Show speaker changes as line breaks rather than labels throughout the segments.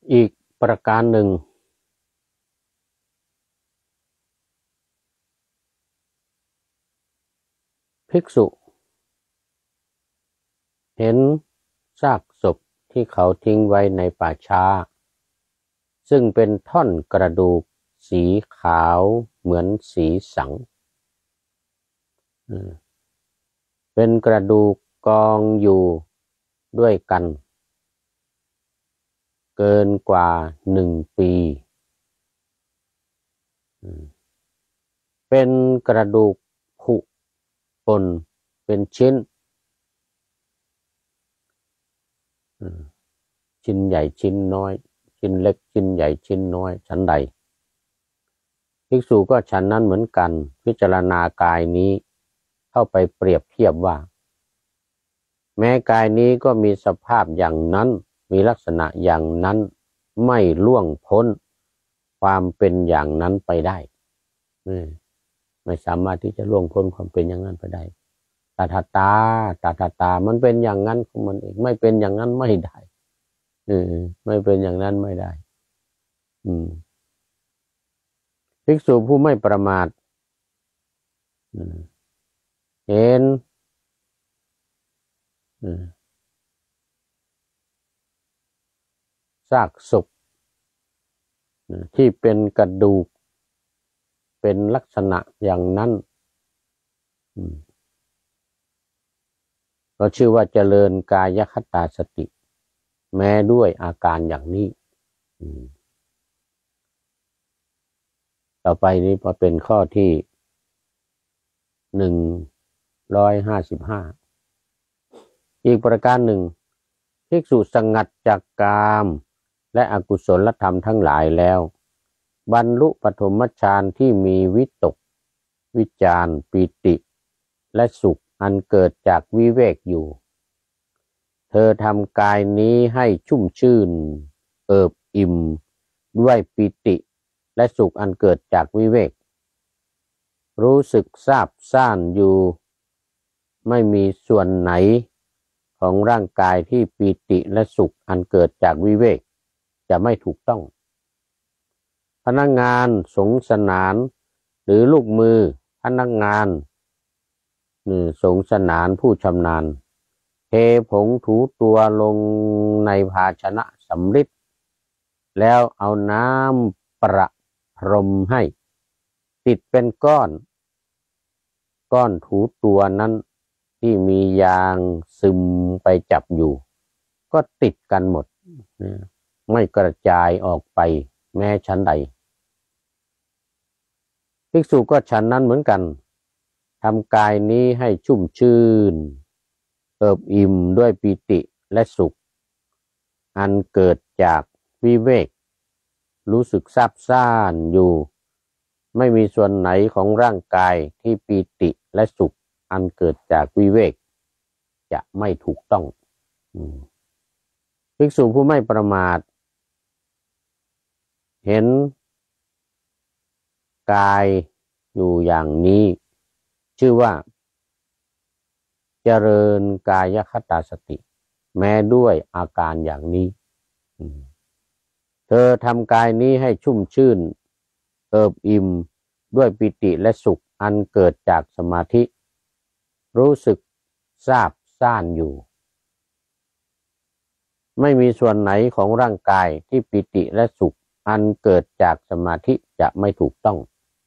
อีกประการหนึ่งภิกษุเห็นซากศพที่เขาทิ้งไว้ในป่าช้าซึ่งเป็นท่อนกระดูกสีขาวเหมือนสีสังเป็นกระดูกกองอยู่ด้วยกันเกินกว่า1 ปีเป็นกระดูกผุปนเป็นชิ้นชิ้นใหญ่ชิ้นน้อยชิ้นเล็กชิ้นใหญ่ชิ้นน้อยชั้นใดภิกษุก็ฉันนั้นเหมือนกันพิจารณากายนี้เข้าไปเปรียบเทียบว่าแม้กายนี้ก็มีสภาพอย่างนั้นมีลักษณะอย่างนั้นไม่ล่วงพ้นความเป็นอย่างนั้นไปได้ไม่สามารถที่จะล่วงพ้นความเป็นอย่างนั้นไปได้ตถาตามันเป็นอย่างนั้นของมันเองไม่เป็นอย่างนั้นไม่ได้ไม่เป็นอย่างนั้นไม่ได้ภิกษุผู้ไม่ประมาทเห็นซากศพที่เป็นกระดูกเป็นลักษณะอย่างนั้นก็ชื่อว่าเจริญกายคตาสติแม้ด้วยอาการอย่างนี้ต่อไปนี้พอเป็นข้อที่155อีกประการหนึ่งภิกษุสงัดจากกามและอกุศลธรรมทั้งหลายแล้วบรรลุปฐมฌานที่มีวิตกวิจารปิติและสุขอันเกิดจากวิเวกอยู่เธอทำกายนี้ให้ชุ่มชื่นเอิบอิ่มด้วยปิติและสุขอันเกิดจากวิเวกรู้สึกซาบซ่านอยู่ไม่มีส่วนไหนของร่างกายที่ปิติและสุขอันเกิดจากวิเวกจะไม่ถูกต้องพนักงานสงสนานหรือลูกมือพนักงานสงสนานผู้ชำนาญเทผงถูตัวลงในภาชนะสำริดแล้วเอาน้ำประพรมให้ติดเป็นก้อนถูตัวนั้นที่มียางซึมไปจับอยู่ก็ติดกันหมดไม่กระจายออกไปแม้ชั้นใดภิกษุก็ฉันนั้นเหมือนกันทำกายนี้ให้ชุ่มชื่นเอิบอิ่มด้วยปิติและสุขอันเกิดจากวิเวกรู้สึกซาบซ่านอยู่ไม่มีส่วนไหนของร่างกายที่ปิติและสุขอันเกิดจากวิเวกจะไม่ถูกต้องภิกษุผู้ไม่ประมาทเห็นกายอยู่อย่างนี้ชื่อว่าเจริญกายคตาสติแม้ด้วยอาการอย่างนี้เธอทำกายนี้ให้ชุ่มชื่นเอิบอิ่มด้วยปิติและสุขอันเกิดจากสมาธิรู้สึกซาบซ่านอยู่ไม่มีส่วนไหนของร่างกายที่ปิติและสุขอันเกิดจากสมาธิจะไม่ถูกต้อง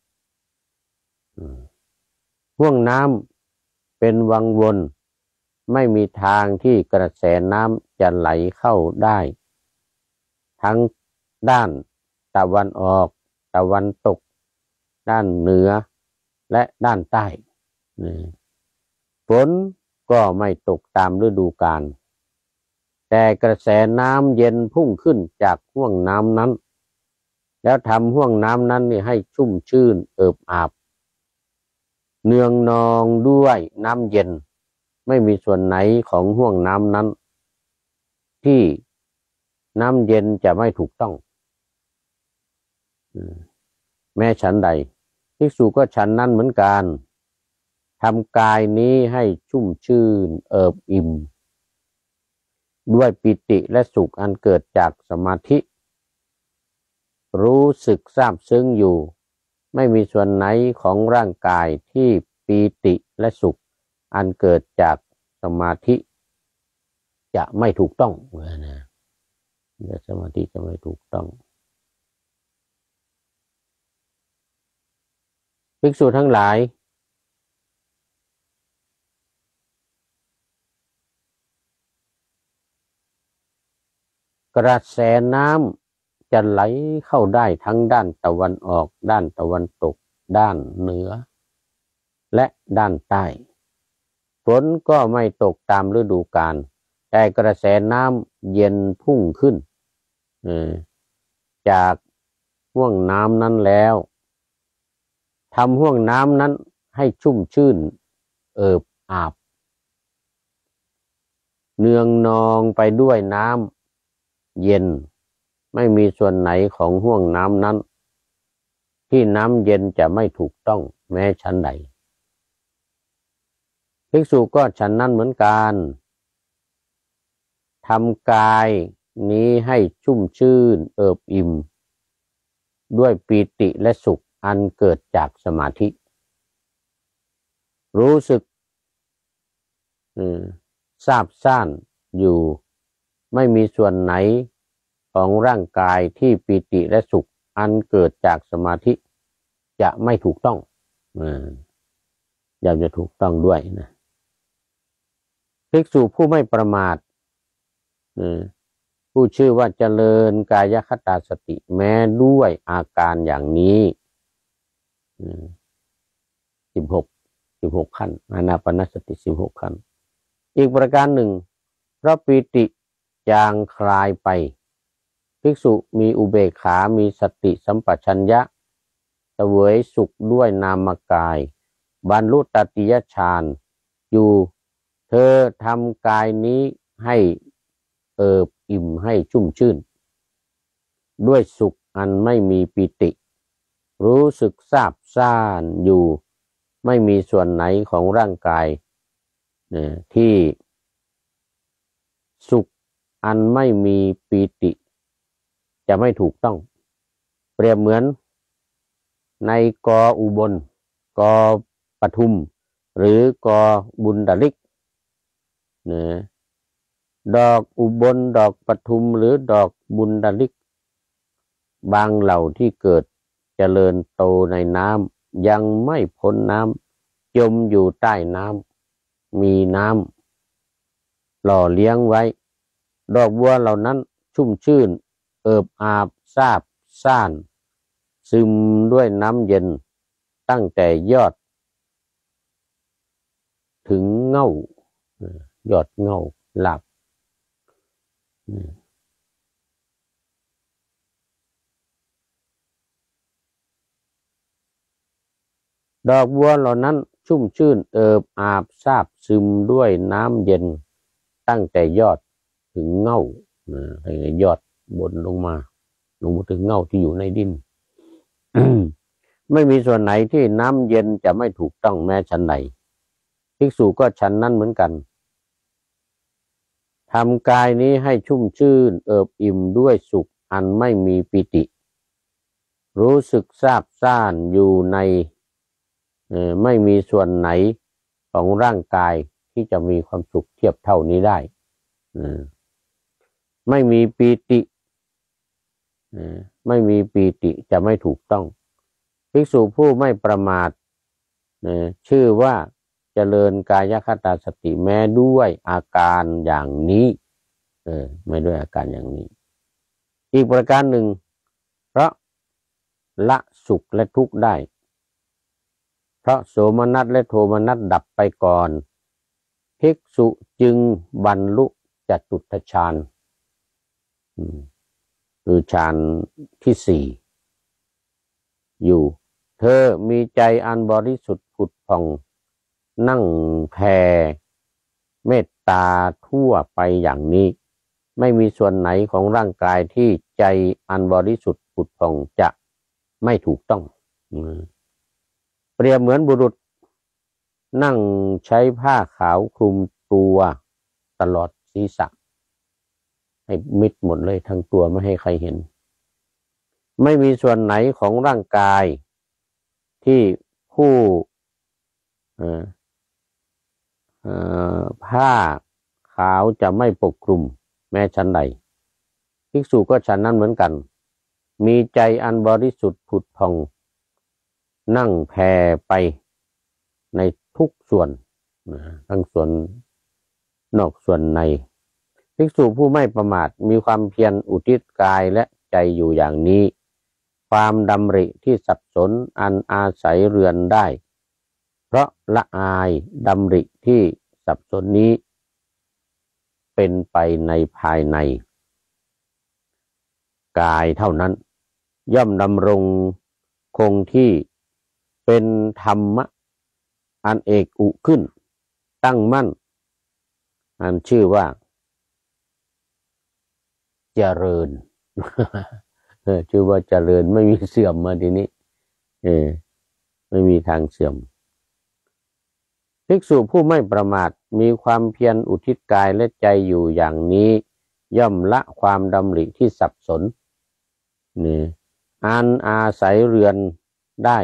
ห้วงน้ำเป็นวังวนไม่มีทางที่กระแสน้ำจะไหลเข้าได้ทั้งด้านตะวันออกตะวันตกด้านเหนือและด้านใต้ฝนก็ไม่ตกตามฤดูกาลแต่กระแสน้ำเย็นพุ่งขึ้นจากห้วงน้ำนั้นแล้วทำห้วงน้ำนั้นให้ชุ่มชื่นเอิบอาบเนืองนองด้วยน้ำเย็นไม่มีส่วนไหนของห้วงน้ำนั้นที่น้ำเย็นจะไม่ถูกต้องแม้ฉันใดภิกษุก็ฉันนั้นเหมือนกันทำกายนี้ให้ชุ่มชื่นเอิบอิ่มด้วยปิติและสุขอันเกิดจากสมาธิรู้สึกซาบซึ้งอยู่ไม่มีส่วนไหนของร่างกายที่ปีติและสุขอันเกิดจากสมาธิจะไม่ถูกต้องนะสมาธิจะไม่ถูกต้องภิกษุทั้งหลายกระแสน้ำจะไหลเข้าได้ทั้งด้านตะวันออกด้านตะวันตกด้านเหนือและด้านใต้ฝนก็ไม่ตกตามฤดูกาลแต่กระแสน้ำเย็นพุ่งขึ้นจากห้วงน้ำนั้นแล้วทำห้วงน้ำนั้นให้ชุ่มชื่นเอิบอาบเนืองนองไปด้วยน้ำเย็นไม่มีส่วนไหนของห้วงน้ำนั้นที่น้ำเย็นจะไม่ถูกต้องแม้ชั้นใดภิกษุก็ฉันนั้นเหมือนกันทำกายนี้ให้ชุ่มชื่นเอิบอิ่มด้วยปีติและสุขอันเกิดจากสมาธิรู้สึกซาบซ่านอยู่ไม่มีส่วนไหนของร่างกายที่ปีติและสุขอันเกิดจากสมาธิจะไม่ถูกต้องอยากจะถูกต้องด้วยนะภิกษุผู้ไม่ประมาทผู้ชื่อว่าเจริญกายคตาสติแม้ด้วยอาการอย่างนี้16ขั้นอานาปานสติ16ขั้นอีกประการหนึ่งเพราะปีติจางคลายไปภิกษุมีอุเบกขามีสติสัมปชัญญะเสวยสุขด้วยนามกายบรรลุตติยฌานอยู่เธอทำกายนี้ให้เอิบอิ่มให้ชุ่มชื่นด้วยสุขอันไม่มีปิติรู้สึกซาบซ่านอยู่ไม่มีส่วนไหนของร่างกายที่สุขอันไม่มีปีติจะไม่ถูกต้องเปรียบเหมือนในกออุบลกอปทุมหรือกอบุญดาลิกดอกอุบลดอกปทุมหรือดอกบุญดาลิกบางเหล่าที่เกิดเจริญโตในน้ำยังไม่พ้นน้ำจมอยู่ใต้น้ำมีน้ำหล่อเลี้ยงไว้ดอกบัวเหล่านั้นชุ่มชื่นเอิบอาบซาบซ่านซึมด้วยน้ำเย็นตั้งแต่ยอดถึงเง่ายอดเง่าหลับดอกบัวเหล่านั้นชุ่มชื่นเอิบอาบซาบซึมด้วยน้ำเย็นตั้งแต่ยอดถึงเง่ายอดบนลงมาถึงเง่าที่อยู่ในดิน ไม่มีส่วนไหนที่น้ำเย็นจะไม่ถูกต้องแม้ชั้นใดภิกษุก็ฉันนั้นเหมือนกันทำกายนี้ให้ชุ่มชื่นเอิบอิ่มด้วยสุขอันไม่มีปิติรู้สึกซาบซ่านอยู่ในไม่มีส่วนไหนของร่างกายที่จะมีความสุขเทียบเท่านี้ได้ไม่มีปีติไม่มีปีติจะไม่ถูกต้องภิกษุผู้ไม่ประมาทชื่อว่าเจริญกายคตาสติแม้ด้วยอาการอย่างนี้ไม่ด้วยอาการอย่างนี้อีกประการหนึ่งเพราะละสุขและทุกข์ได้เพราะโสมนัสและโทมนัสดับไปก่อนภิกษุจึงบรรลุจตุตถฌานคือฌานที่สี่อยู่เธอมีใจอันบริสุทธิ์ผุดผ่องนั่งแผ่เมตตาทั่วไปอย่างนี้ไม่มีส่วนไหนของร่างกายที่ใจอันบริสุทธิ์ผุดผ่องจะไม่ถูกต้องเปรียบเหมือนบุรุษนั่งใช้ผ้าขาวคลุมตัวตลอดศีรษะให้มิดหมดเลยทั้งตัวไม่ให้ใครเห็นไม่มีส่วนไหนของร่างกายที่ผู้ผ้าขาวจะไม่ปกคลุมแม้ชั้นใดภิกษุก็ฉันนั้นเหมือนกันมีใจอันบริสุทธิ์ผุดผ่องนั่งแผ่ไปในทุกส่วนทั้งส่วนนอกส่วนในภิกษุผู้ไม่ประมาทมีความเพียรอุทิศกายและใจอยู่อย่างนี้ความดำริที่สับสนอันอาศัยเรือนได้เพราะละอายดำริที่สับสนนี้เป็นไปในภายในกายเท่านั้นย่อมดำรงคงที่เป็นธรรมะอันเอกอุขึ้นตั้งมั่นอันชื่อว่าเจริญ ชื่อว่าเจริญไม่มีเสื่อมมาทีนี้ไม่มีทางเสื่อมภิกษุผู้ไม่ประมาทมีความเพียรอุทิศกายและใจอยู่อย่างนี้ย่อมละความดำริที่สับสนนี่อันอาศัยเรือนได้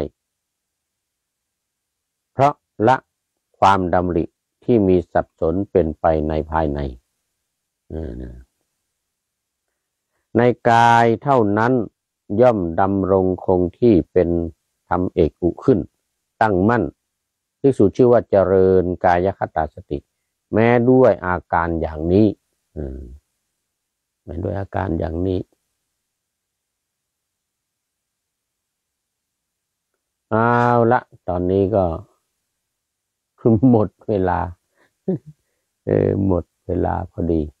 เพราะละความดำริที่มีสับสนเป็นไปในภายในในกายเท่านั้นย่อมดำรงคงที่เป็นธรรมเอกอุขึ้นตั้งมั่นภิกษุชื่อว่าเจริญกายคตาสติแม้ด้วยอาการอย่างนี้แม้ด้วยอาการอย่างนี้เอาละตอนนี้ก็หมดเวลาหมดเวลาพอดี